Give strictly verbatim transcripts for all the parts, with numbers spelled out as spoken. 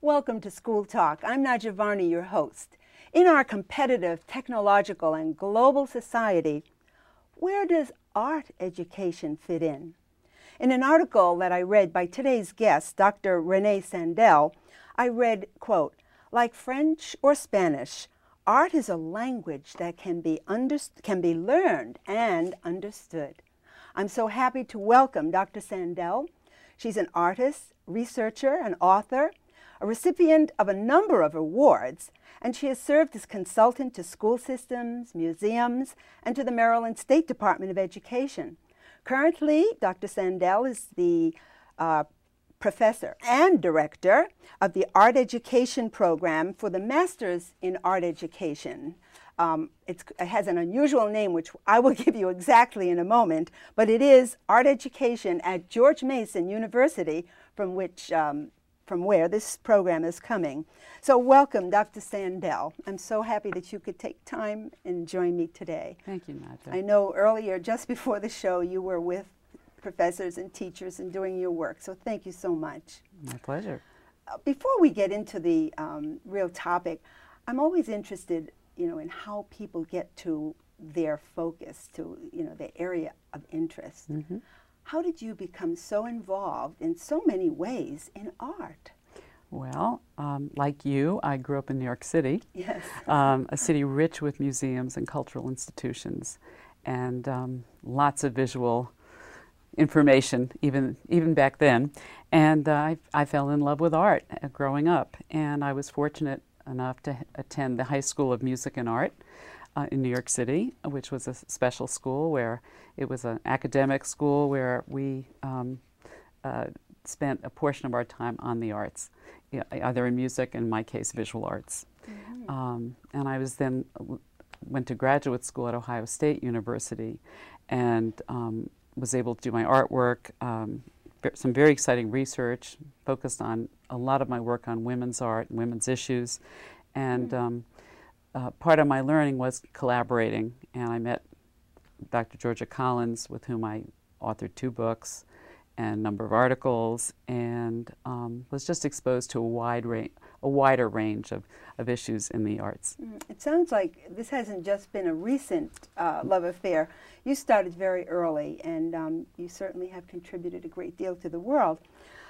Welcome to School Talk. I'm Nadja Varney, your host. In our competitive, technological, and global society, where does art education fit in? In an article that I read by today's guest, Doctor Renee Sandell, I read, quote, "Like French or Spanish, art is a language that can be, under, can be learned and understood." I'm so happy to welcome Doctor Sandell. She's an artist, researcher, and author, a recipient of a number of awards, and she has served as consultant to school systems, museums, and to the Maryland State Department of Education. Currently, Doctor Sandell is the uh, professor and director of the Art Education Program for the Masters in Art Education. Um, it's, it has an unusual name, which I will give you exactly in a moment, but it is Art Education at George Mason University, from which um, from where this program is coming. So welcome, Doctor Sandell. I'm so happy that you could take time and join me today. Thank you, Nadja. I know earlier, just before the show, you were with professors and teachers and doing your work, so thank you so much. My pleasure. Uh, before we get into the um, real topic, I'm always interested, you know, in how people get to their focus, to, you know, their area of interest. Mm-hmm. How did you become so involved in so many ways in art? Well, um, like you, I grew up in New York City, yes. um, a city rich with museums and cultural institutions, and um, lots of visual information, even even back then. And uh, I, I fell in love with art uh, growing up, and I was fortunate enough to attend the High School of Music and Art Uh, in New York City, which was a special school where it was an academic school where we um, uh, spent a portion of our time on the arts, you know, either in music, and in my case, visual arts. Mm-hmm. um, and I was then went to graduate school at Ohio State University, and um, was able to do my artwork, um, some very exciting research, focused on a lot of my work on women's art and women's issues, and mm-hmm. um, Uh, part of my learning was collaborating, and I met Doctor Georgia Collins, with whom I authored two books and a number of articles, and um, was just exposed to a wide range, a wider range of, of issues in the arts. Mm, it sounds like this hasn't just been a recent uh, love affair. You started very early, and um, you certainly have contributed a great deal to the world.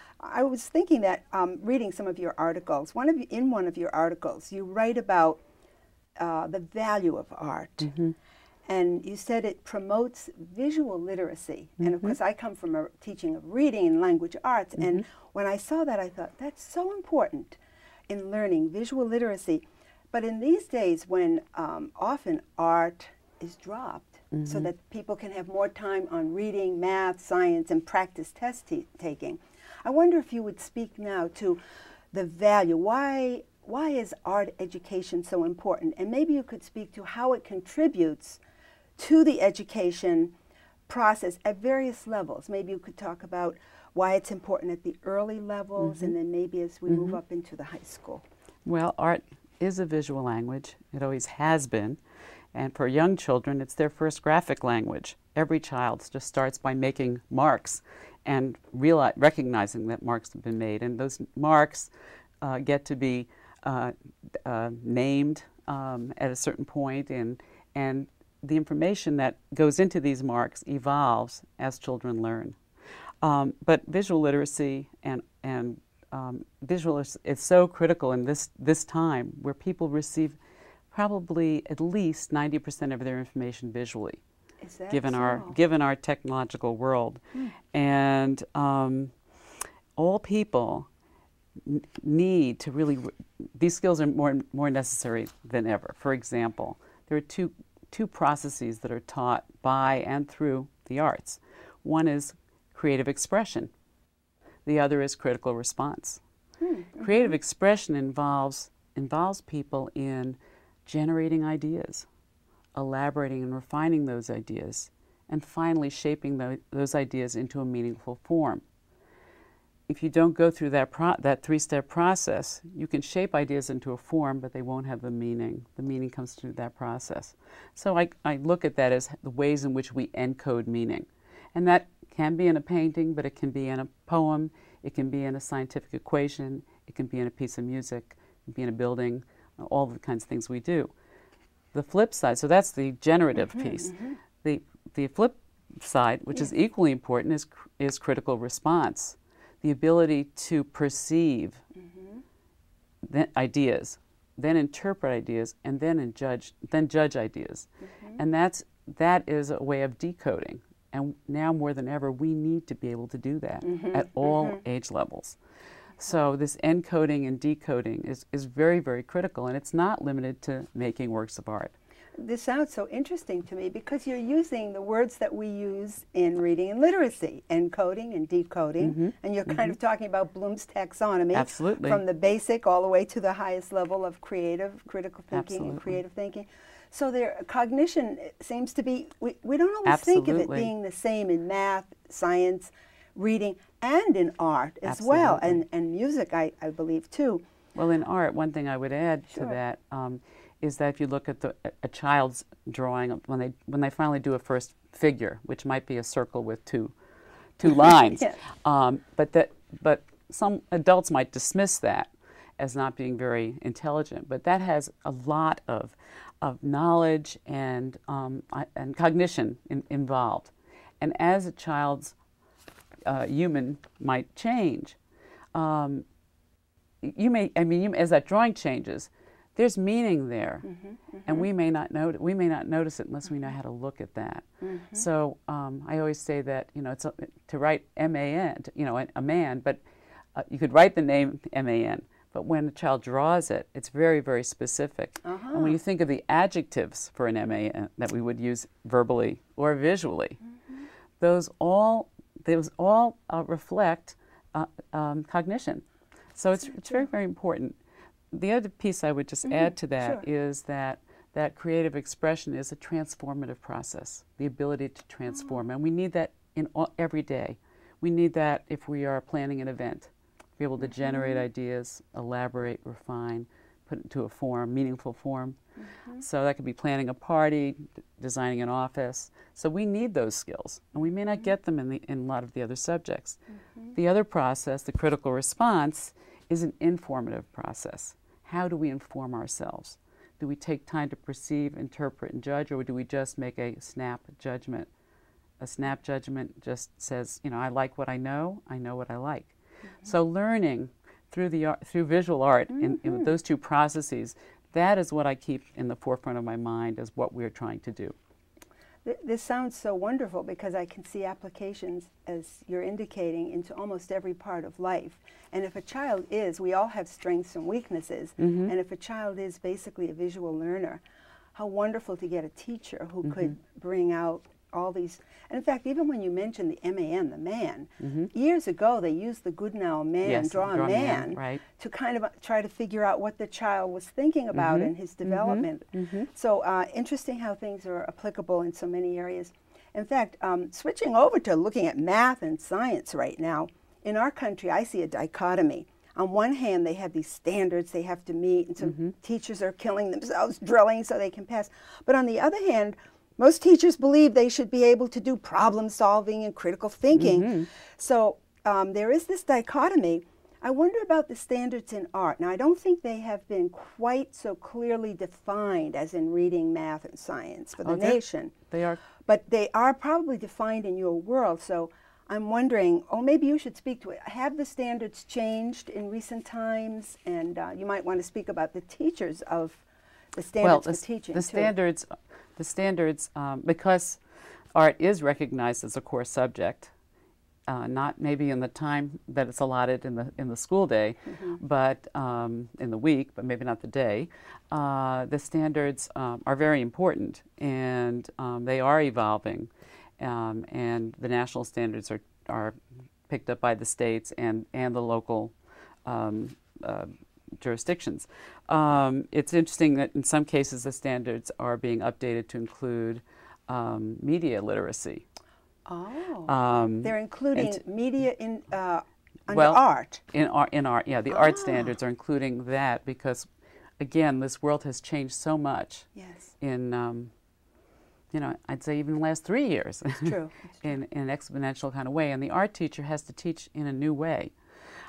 I was thinking that, um, reading some of your articles, one of you, in one of your articles, you write about Uh, the value of art. Mm-hmm. And you said it promotes visual literacy. Mm-hmm. And of course, I come from a teaching of reading and language arts. Mm-hmm. And when I saw that, I thought, that's so important in learning visual literacy. But in these days, when um, often art is dropped, mm-hmm. so that people can have more time on reading, math, science, and practice test t- taking, I wonder if you would speak now to the value. Why Why is art education so important? And maybe you could speak to how it contributes to the education process at various levels. Maybe you could talk about why it's important at the early levels, mm-hmm. and then maybe as we mm-hmm. move up into the high school. Well, art is a visual language. It always has been. And for young children, it's their first graphic language. Every child just starts by making marks and reali- recognizing that marks have been made. And those marks uh, get to be Uh, uh, named um, at a certain point, and and the information that goes into these marks evolves as children learn. Um, but visual literacy and and um, visual is, is so critical in this this time, where people receive probably at least ninety percent of their information visually, is that given so? our given our technological world, hmm. and um, all people need to really, these skills are more more necessary than ever. For example, there are two two processes that are taught by and through the arts. One is creative expression. The other is critical response. Mm-hmm. Creative expression involves involves people in generating ideas, elaborating and refining those ideas, and finally shaping the, those ideas into a meaningful form. If you don't go through that pro- that three-step process, you can shape ideas into a form, but they won't have the meaning. The meaning comes through that process. So I, I look at that as the ways in which we encode meaning. And that can be in a painting, but it can be in a poem, It can be in a scientific equation, it can be in a piece of music, it can be in a building, all the kinds of things we do. The flip side, so that's the generative mm-hmm, piece. Mm-hmm. The, the flip side, which yes. is equally important, is, is critical response. The ability to perceive mm-hmm. the ideas, then interpret ideas, and then in judge, then judge ideas. Mm-hmm. And that's, that is a way of decoding. And now more than ever, we need to be able to do that mm-hmm. at all mm-hmm. age levels. So this encoding and decoding is, is very, very critical, and it's not limited to making works of art. This sounds so interesting to me because you're using the words that we use in reading and literacy, encoding and decoding, mm-hmm. and you're mm-hmm. kind of talking about Bloom's taxonomy. Absolutely. From the basic all the way to the highest level of creative, critical thinking Absolutely. and creative thinking. So their cognition seems to be, we, we don't always Absolutely. think of it being the same in math, science, reading, and in art as Absolutely. well, and, and music, I, I believe, too. Well, in art, one thing I would add Sure. to that um, is that if you look at the, a child's drawing, when they, when they finally do a first figure, which might be a circle with two, two lines, Yes. um, but, that, but some adults might dismiss that as not being very intelligent, but that has a lot of, of knowledge and, um, and cognition in, involved. And as a child's uh, human might change, um, you may, I mean, you, as that drawing changes, there's meaning there, mm-hmm, mm-hmm. and we may not know, we may not notice it unless we know how to look at that. Mm-hmm. So um, I always say that, you know, it's a, to write M A N, you know, a, a man, but uh, you could write the name M A N, but when a child draws it, it's very, very specific. Uh-huh. And when you think of the adjectives for an M A N that we would use verbally or visually, mm-hmm. those all, those all uh, reflect uh, um, cognition. So it's, it's very, very important. The other piece I would just mm-hmm. add to that Sure. is that that creative expression is a transformative process, the ability to transform. Oh. And we need that in all, every day. We need that if we are planning an event, be able to mm-hmm. generate ideas, elaborate, refine, put it into a form, meaningful form. Mm-hmm. So that could be planning a party, d- designing an office. So we need those skills, and we may not mm-hmm. get them in, the, in a lot of the other subjects. Mm-hmm. The other process, the critical response, is an informative process. How do we inform ourselves? Do we take time to perceive, interpret, and judge, or do we just make a snap judgment? A snap judgment just says, you know, I like what I know, I know what I like. Mm-hmm. So learning through the art, through visual art, mm-hmm. in, in those two processes, that is what I keep in the forefront of my mind as what we're trying to do. This sounds so wonderful because I can see applications, as you're indicating, into almost every part of life. And if a child is, we all have strengths and weaknesses, mm-hmm. and if a child is basically a visual learner, how wonderful to get a teacher who mm-hmm. could bring out all these. And in fact, even when you mentioned the M A N, the man, mm-hmm. years ago they used the Goodenow man, yes, draw, draw a man, man right. to kind of uh, try to figure out what the child was thinking about mm-hmm. in his development. Mm-hmm. So uh, interesting how things are applicable in so many areas. In fact, um, switching over to looking at math and science right now, in our country I see a dichotomy. On one hand, they have these standards they have to meet, and so mm-hmm. teachers are killing themselves drilling so they can pass. But on the other hand, most teachers believe they should be able to do problem solving and critical thinking. Mm-hmm. So um, there is this dichotomy. I wonder about the standards in art. Now, I don't think they have been quite so clearly defined as in reading, math, and science for the oh, nation. They are. But they are probably defined in your world. So I'm wondering, oh, maybe you should speak to it. Have the standards changed in recent times? And uh, you might want to speak about the teachers of the standards well, for the, teaching, the too. standards, the standards, um, because art is recognized as a core subject, uh, not maybe in the time that it's allotted in the in the school day, mm-hmm. but um, in the week, but maybe not the day. Uh, the standards um, are very important, and um, they are evolving, um, and the national standards are are picked up by the states and and the local um, uh, jurisdictions. Um, it's interesting that in some cases the standards are being updated to include um, media literacy. Oh, um, they're including t- media in uh, under well, art. In art, in art, yeah, the ah. art standards are including that because, again, this world has changed so much. Yes. In um, you know, I'd say even the last three years. It's true. It's true. in, in an exponential kind of way, and the art teacher has to teach in a new way.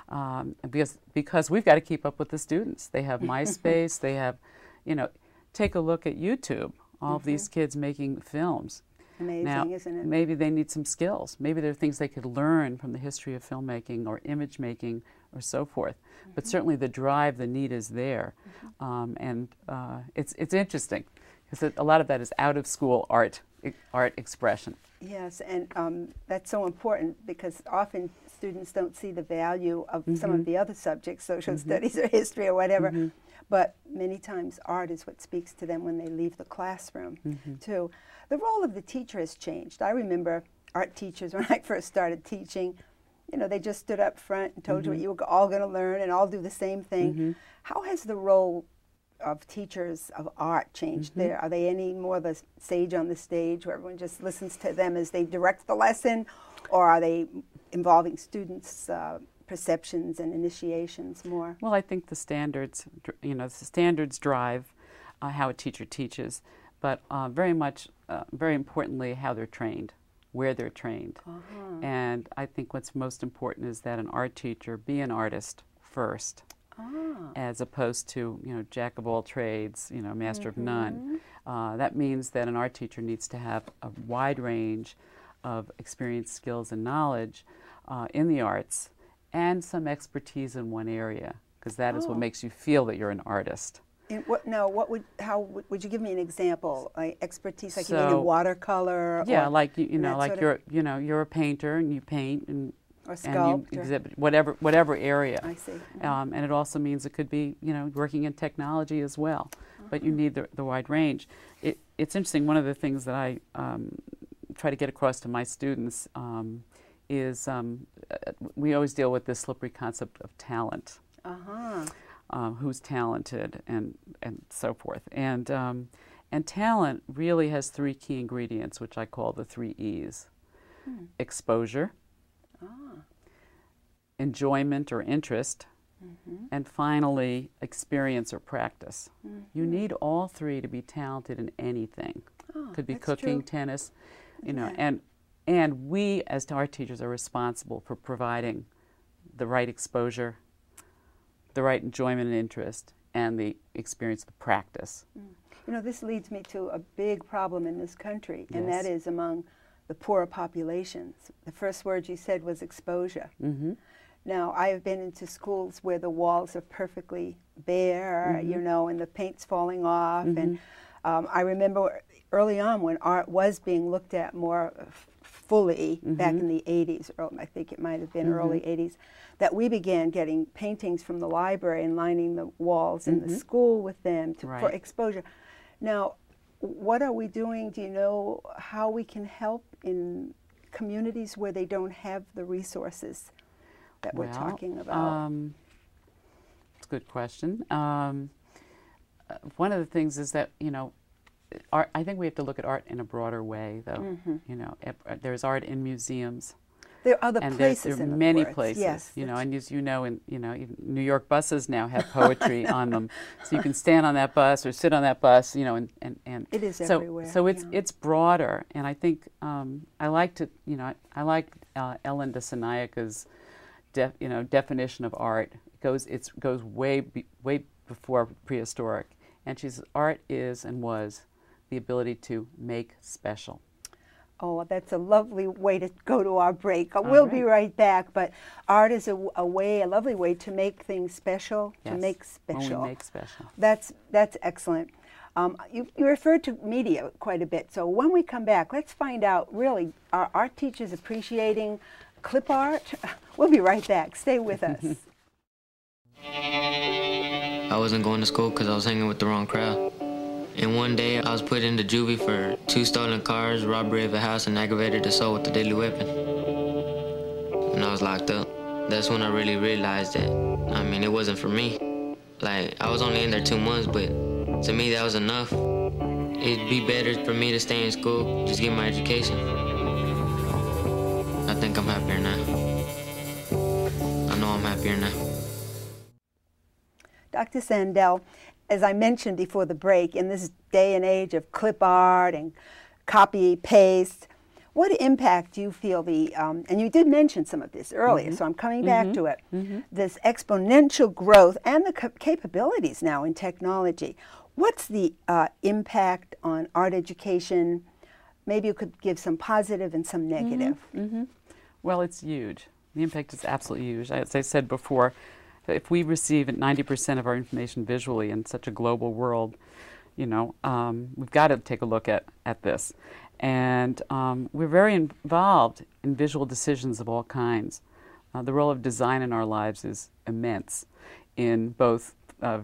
Um, because, because we've got to keep up with the students. They have MySpace, they have, you know, take a look at YouTube, all mm-hmm. of these kids making films. Amazing, now, isn't it? Maybe they need some skills. Maybe there are things they could learn from the history of filmmaking or image making or so forth. Mm-hmm. But certainly the drive, the need is there. Mm-hmm. um, and uh, it's, it's interesting because a lot of that is out-of-school art, art expression. Yes, and um, that's so important because often students don't see the value of mm-hmm. some of the other subjects, social mm-hmm. studies or history or whatever, mm-hmm. but many times art is what speaks to them when they leave the classroom, mm-hmm. too. The role of the teacher has changed. I remember art teachers when I first started teaching, you know, they just stood up front and told mm-hmm. you what you were all going to learn and all do the same thing. Mm-hmm. How has the role of teachers of art changed mm-hmm. there? Are they any more the sage on the stage where everyone just listens to them as they direct the lesson, or are they involving students' uh, perceptions and initiations more? Well, I think the standards, you know, the standards drive uh, how a teacher teaches, but uh, very much, uh, very importantly, how they're trained, where they're trained. Uh-huh. And I think what's most important is that an art teacher be an artist first. Ah. As opposed to, you know, jack of all trades, you know, master mm-hmm. of none. Uh, that means that an art teacher needs to have a wide range of experience, skills, and knowledge uh, in the arts, and some expertise in one area, because that oh. is what makes you feel that you're an artist. In what, no, what would, how, would, would you give me an example? Like expertise, like so, you mean in watercolor? Yeah, or like, you, you know, like you're, you know, you're a painter and you paint and Or sculpt, and you exhibit whatever whatever area. I see. Mm-hmm. um, and it also means it could be, you know, working in technology as well. Uh-huh. But you need the, the wide range. It, it's interesting. One of the things that I um, try to get across to my students um, is um, uh, we always deal with this slippery concept of talent. Uh-huh. Um, who's talented and and so forth. And um, and talent really has three key ingredients, which I call the three E's: hmm. exposure. Ah. Enjoyment or interest, mm-hmm. and finally, experience or practice. Mm-hmm. You need all three to be talented in anything. Oh, could be cooking, true. tennis, you yeah. know, and and we as art teachers are responsible for providing the right exposure, the right enjoyment and interest, and the experience, the practice. Mm. You know, this leads me to a big problem in this country, yes. and that is among the poorer populations. The first word you said was exposure. Mm-hmm. Now, I have been into schools where the walls are perfectly bare, mm-hmm. you know, and the paint's falling off. Mm-hmm. And um, I remember early on when art was being looked at more f fully, mm-hmm. back in the eighties, or I think it might have been mm-hmm. early eighties, that we began getting paintings from the library and lining the walls mm-hmm. in the school with them to, right. for exposure. Now, what are we doing? Do you know how we can help in communities where they don't have the resources that well, we're talking about? Um, it's a good question. Um, uh, one of the things is that, you know, art, I think we have to look at art in a broader way, though. Mm-hmm. You know, it, uh, there's art in museums. There are other and places there, there are in many the places, yes, you know, and as you know, in you know, even New York buses now have poetry on them, so you can stand on that bus or sit on that bus, you know, and and, and it is so, everywhere. So it's yeah. it's broader, and I think um, I like to, you know, I, I like uh, Ellen DeSanayaka's, def, you know, definition of art. It goes it's goes way be, way before prehistoric, and she says art is and was the ability to make special. Oh, that's a lovely way to go to our break. All we'll right. be right back, but art is a, a way, a lovely way to make things special, yes. to make special. Only make special. That's, that's excellent. Um, you, you referred to media quite a bit, so when we come back, let's find out, really, are art teachers appreciating clip art? We'll be right back. Stay with us. I wasn't going to school because I was hanging with the wrong crowd. And one day, I was put into juvie for two stolen cars, robbery of a house, and aggravated assault with a deadly weapon. And I was locked up. That's when I really realized that, I mean, it wasn't for me. Like, I was only in there two months, but to me, that was enough. It'd be better for me to stay in school, just get my education. I think I'm happier now. I know I'm happier now. Doctor Sandell, as I mentioned before the break, in this day and age of clip art and copy paste, What impact do you feel the, um, and you did mention some of this earlier, Mm-hmm. so I'm coming back Mm-hmm. to it, Mm-hmm. this exponential growth and the cap capabilities now in technology. What's the uh, impact on art education? Maybe you could give some positive and some negative. Mm-hmm. Mm-hmm. Well, it's huge. The impact is absolutely huge. As I said before, if we receive ninety percent of our information visually in such a global world, you know, um, we've got to take a look at, at this. And um, we're very involved in visual decisions of all kinds. Uh, the role of design in our lives is immense in both uh,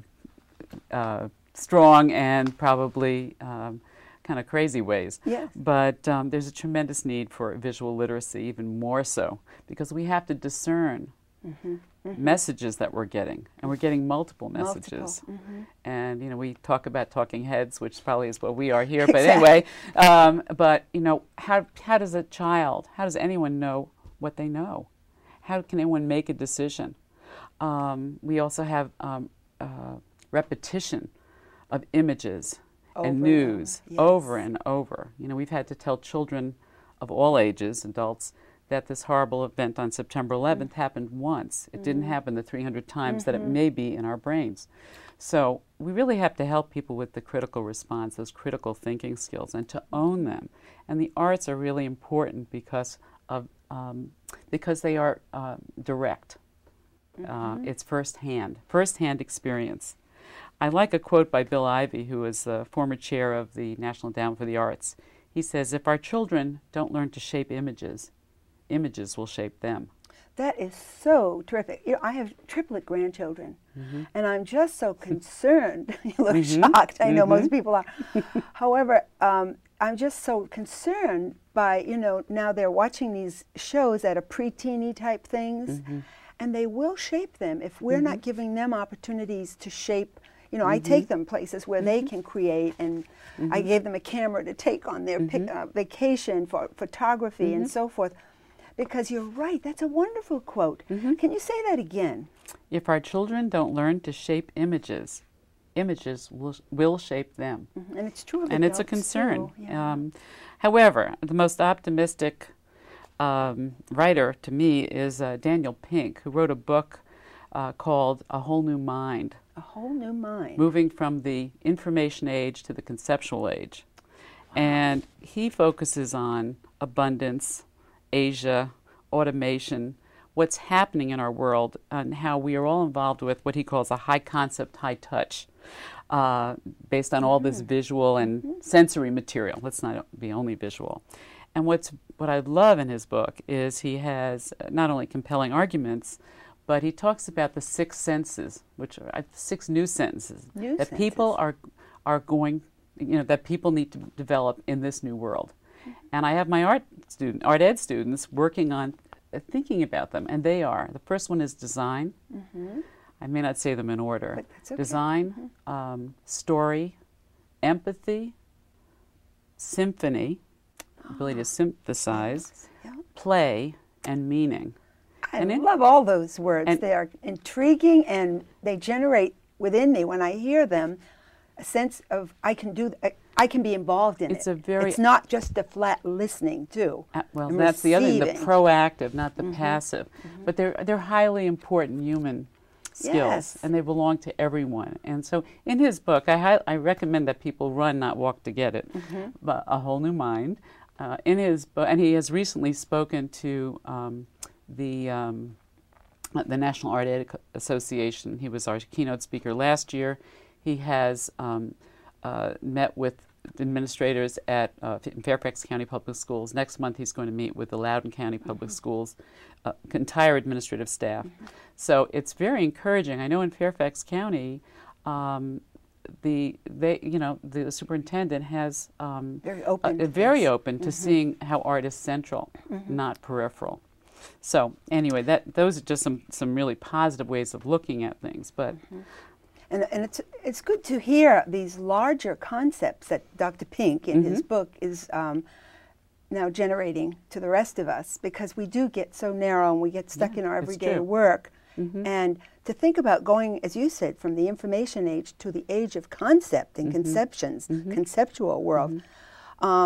uh, strong and probably um, kind of crazy ways. Yes. But um, there's a tremendous need for visual literacy, even more so, because we have to discern Mm-hmm. Mm-hmm. messages that we're getting, and we're getting multiple messages. Multiple. Mm-hmm. And you know, we talk about talking heads, which probably is what we are here. But Exactly. anyway, um, but you know, how how does a child, how does anyone know what they know? How can anyone make a decision? Um, we also have um, uh, repetition of images Over and and news over, yes. over and over. You know, we've had to tell children of all ages, adults, that this horrible event on September eleventh mm-hmm. happened once. It mm-hmm. didn't happen the three hundred times mm-hmm. that it may be in our brains. So we really have to help people with the critical response, those critical thinking skills, and to own them. And the arts are really important because of um, because they are uh, direct. Mm-hmm. Uh, it's firsthand, firsthand experience. I like a quote by Bill Ivey, who is the former chair of the National Endowment for the Arts. He says, "If our children don't learn to shape images, images will shape them." That is so terrific. You know, I have triplet grandchildren, mm-hmm. and I'm just so concerned. You look mm-hmm. shocked. I know mm-hmm. most people are. However, um, I'm just so concerned by, you know, now they're watching these shows that are pre-teeny type things, mm-hmm. and they will shape them if we're mm-hmm. not giving them opportunities to shape. You know, mm-hmm. I take them places where mm-hmm. they can create, and mm-hmm. I gave them a camera to take on their mm-hmm. pic, uh, vacation for photography mm-hmm. and so forth. Because you're right, that's a wonderful quote. Mm-hmm. Can you say that again? If our children don't learn to shape images, images will, will shape them. Mm-hmm. And it's true of And it's a adults, concern. too. Yeah. Um, however, the most optimistic um, writer to me is uh, Daniel Pink, who wrote a book uh, called A Whole New Mind. A Whole New Mind. Moving from the information age to the conceptual age. Wow. And he focuses on abundance, Asia, automation, what's happening in our world, and how we are all involved with what he calls a high concept, high touch, uh, based on all this visual and mm-hmm. sensory material. Let's not be only visual. And what's what I love in his book is he has not only compelling arguments, but he talks about the six senses, which are uh, six new sentences new that senses. people are are going, you know, that people need to develop in this new world. And I have my art student, art ed students working on uh, thinking about them, and they are. The first one is design. Mm-hmm. I may not say them in order. But that's okay. Design, mm-hmm. um, story, empathy, symphony, ability to synthesize, yeah. play, and meaning. I and love all those words. and They are intriguing, and they generate within me, when I hear them, a sense of I can do, I, I can be involved in It's it. a very- It's not just the flat listening, too. Uh, well, and that's the other thing, the receiving. proactive, not the Mhm. passive. Mhm. But they're they're highly important human skills, Yes. and they belong to everyone. And so, in his book, I hi- I recommend that people run, not walk, to get it. Mhm. But A Whole New Mind. Uh, in his book, and he has recently spoken to um, the um, the National Art Ed Association. He was our keynote speaker last year. He has um, uh, met with administrators at uh, in Fairfax County Public Schools. Next month he's going to meet with the Loudoun County Public Mm-hmm. Schools uh, entire administrative staff. Mm-hmm. So it's very encouraging. I know in Fairfax County, um, the they you know the superintendent has um, Very open. uh, very open to Mhm. seeing how art is central, Mhm. not peripheral. So anyway, that those are just some some really positive ways of looking at things. But Mhm. And, and it's it's good to hear these larger concepts that Doctor Pink in his Mhm. book is um, now generating to the rest of us, because we do get so narrow and we get stuck Yeah, in our it's everyday true. work. Mhm. And to think about going, as you said, from the information age to the age of concept and Mhm. conceptions, Mhm. conceptual world, um,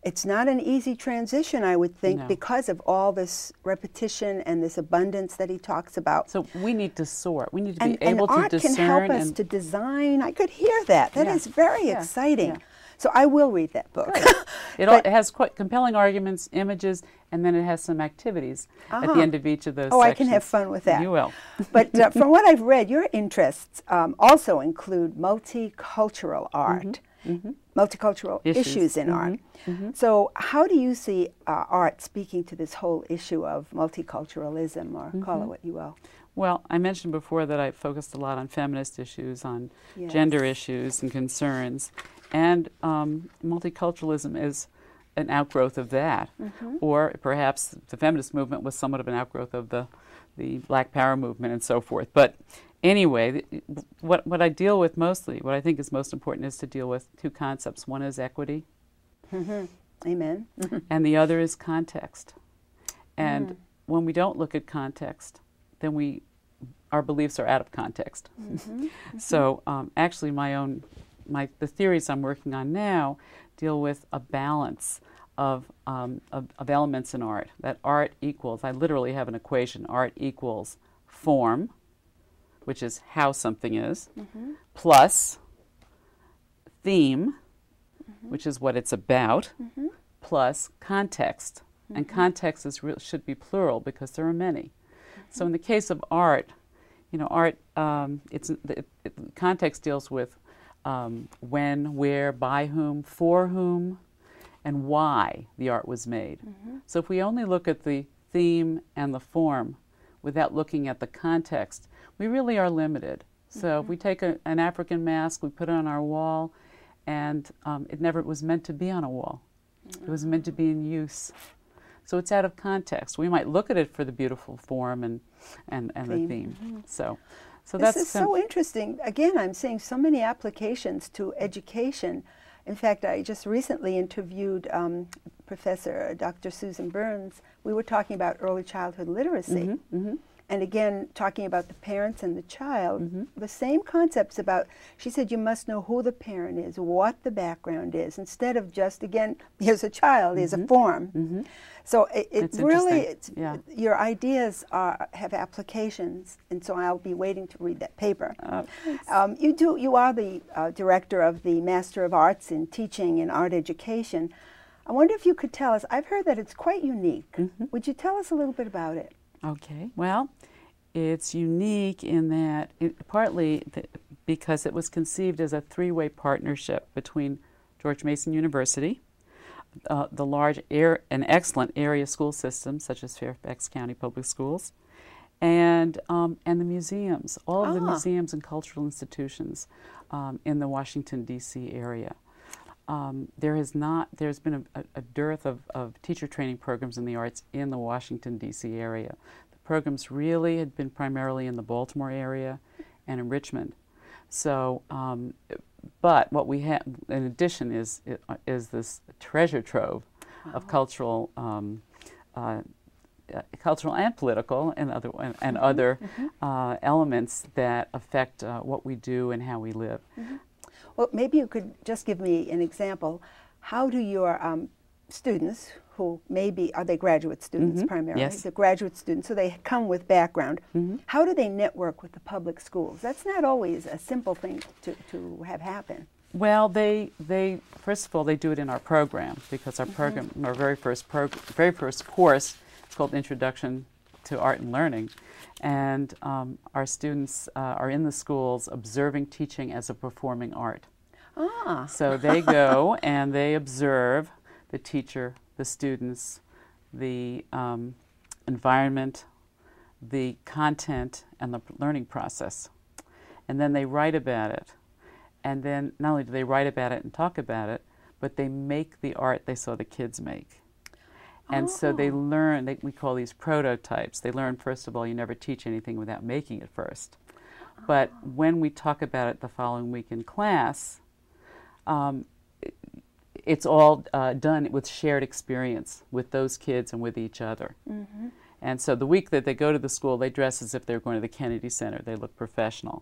It's not an easy transition, I would think, No. because of all this repetition and this abundance that he talks about. So we need to sort. We need to and, be able and to art discern. can help us and to design. I could hear that. That Yeah. is very Yeah. exciting. Yeah. So I will read that book. It, all, But- it has quite compelling arguments, images, and then it has some activities at Uh-huh. the end of each of those Oh, sections. I can have fun with that. You will. But uh, from what I've read, your interests um, also include multicultural art, Mhm. multicultural issues, Issues. in Mhm. art. Mhm. So how do you see uh, art speaking to this whole issue of multiculturalism, or call it what you will? Well, I mentioned before that I focused a lot on feminist issues, on Yes. gender issues and concerns, and um, multiculturalism is an outgrowth of that. Mhm. Or perhaps the feminist movement was somewhat of an outgrowth of the, the Black Power movement and so forth. But anyway, th- what, what I deal with mostly, what I think is most important, is to deal with two concepts. One is equity, Mhm. Amen. and the other is context. And Mm. when we don't look at context, then we our beliefs are out of context. Mhm. So um, actually, my own my the theories I'm working on now deal with a balance of, um, of of elements in art. That art equals, I literally have an equation. Art equals form, which is how something is, Mhm. plus theme, which is what it's about, Mhm. plus context. And context is real, should be plural because there are many. So in the case of art, you know, art, um, it's it, it, context deals with um, when, where, by whom, for whom, and why the art was made. Mm-hmm. So if we only look at the theme and the form without looking at the context, we really are limited. So Mm-hmm. if we take a, an African mask, we put it on our wall, and um, it never was meant to be on a wall. Mm-hmm. It was meant to be in use. So it's out of context. We might look at it for the beautiful form and, and, and Theme. the theme. Mm-hmm. So, so This that's is kind so of- interesting. Again, I'm seeing so many applications to education. In fact, I just recently interviewed um, Professor Doctor Susan Burns. We were talking about early childhood literacy. Mhm, mhm. And again, talking about the parents and the child, Mhm. the same concepts about, she said you must know who the parent is, what the background is, instead of just, again, here's a child, here's a form. Mhm. So it, it It's really, interesting. it's, Yeah. your ideas are, have applications, and so I'll be waiting to read that paper. Uh, Um, you do. You are the uh, director of the Master of Arts in Teaching and Art Education. I wonder if you could tell us. I've heard that it's quite unique. Mhm. Would you tell us a little bit about it? Okay, well, it's unique in that it, partly th- because it was conceived as a three-way partnership between George Mason University, uh, the large air, and excellent area school systems such as Fairfax County Public Schools, and um, and the museums, all of the Ah. museums and cultural institutions um, in the Washington D C area. Um, there has not, there's been a, a dearth of, of teacher training programs in the arts in the Washington D C area. The programs really had been primarily in the Baltimore area and in Richmond. So, um, but what we have in addition is is this treasure trove of cultural, um, uh, uh, cultural and political and other and, and other uh, elements that affect uh, what we do and how we live. Well, maybe you could just give me an example. How do your um, students, who maybe are they graduate students Mhm. primarily? Yes. The graduate students, so they come with background. Mhm. How do they network with the public schools? That's not always a simple thing to, to have happen. Well, they they first of all they do it in our program because our program, our very first prog- very first course, is called Introduction to Art and Learning, and um, our students uh, are in the schools observing teaching as a performing art. Ah. So they go and they observe the teacher, the students, the um, environment, the content, and the learning process, and then they write about it. And then not only do they write about it and talk about it, but they make the art they saw the kids make. And so they Oh. learn, they, we call these prototypes. They learn, first of all, you never teach anything without making it first. But when we talk about it the following week in class, um, it, it's all uh, done with shared experience with those kids and with each other. Mm-hmm. And so the week that they go to the school, they dress as if they're going to the Kennedy Center. They look professional.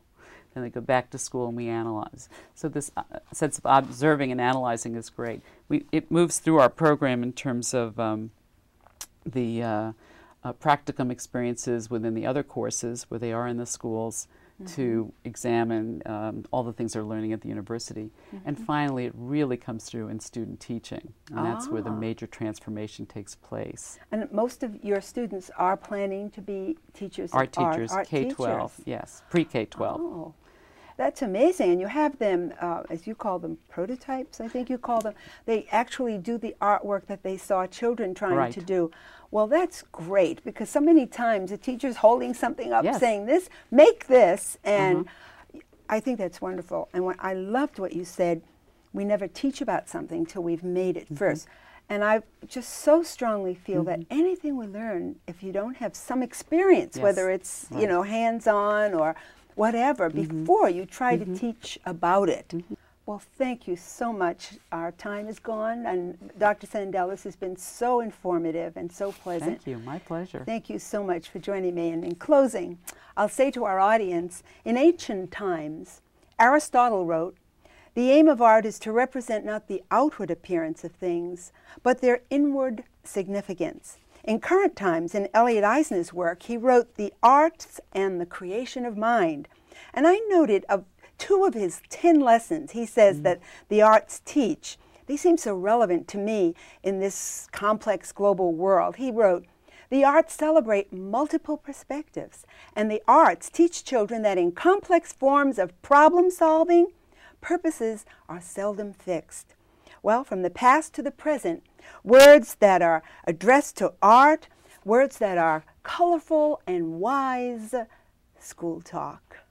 then they go back to school and we analyze. So this uh, sense of observing and analyzing is great. We, it moves through our program in terms of um, the uh, uh, practicum experiences within the other courses where they are in the schools, mm-hmm. to examine um, all the things they're learning at the university. Mm-hmm. And finally, it really comes through in student teaching. And ah. that's where the major transformation takes place. And most of your students are planning to be teachers art of teachers, art, art K twelve, teachers. Yes, pre-K twelve. Oh, that's amazing. And you have them, uh, as you call them, prototypes, I think you call them. They actually do the artwork that they saw children trying right. to do. Well, that's great, because so many times the teacher's holding something up, yes. saying this, make this, and uh-huh. I think that's wonderful. And what, I loved what you said, we never teach about something till we've made it mm-hmm. first. And I just so strongly feel mm-hmm. that anything we learn, if you don't have some experience, yes. whether it's right. you know hands-on or whatever, mm-hmm. before you try mm-hmm. to teach about it. Mm-hmm. Well, thank you so much. Our time is gone, and Doctor Sandell, this has been so informative and so pleasant. Thank you. My pleasure. Thank you so much for joining me. And in closing, I'll say to our audience, in ancient times, Aristotle wrote, "The aim of art is to represent not the outward appearance of things, but their inward significance." In current times, in Elliot Eisner's work, he wrote, "The Arts and the Creation of Mind." And I noted of two of his ten lessons, he says mm-hmm. that the arts teach. They seem so relevant to me in this complex global world. He wrote, "The arts celebrate multiple perspectives, and the arts teach children that in complex forms of problem solving, purposes are seldom fixed." Well, from the past to the present, words that are addressed to art, words that are colorful and wise, school talk.